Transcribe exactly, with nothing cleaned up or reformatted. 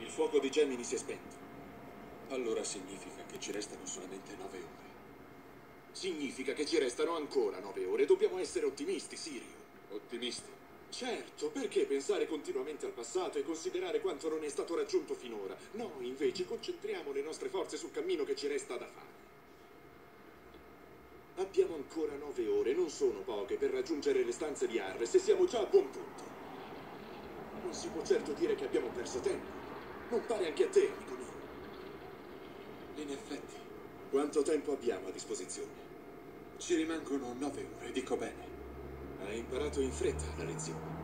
Il fuoco di Gemini si è spento. Allora significa che ci restano solamente nove ore. Significa che ci restano ancora nove ore. Dobbiamo essere ottimisti, Sirio. Ottimisti? Certo, perché pensare continuamente al passato e considerare quanto non è stato raggiunto finora? No, invece concentriamo le nostre forze sul cammino che ci resta da fare. Abbiamo ancora nove ore, non sono poche, per raggiungere le stanze di Arles e siamo già a buon punto. Non si può certo dire che abbiamo perso tempo. Non pare anche a te, amico mio. In effetti, Quanto tempo abbiamo a disposizione? ci rimangono nove ore, dico bene. Hai imparato in fretta la lezione.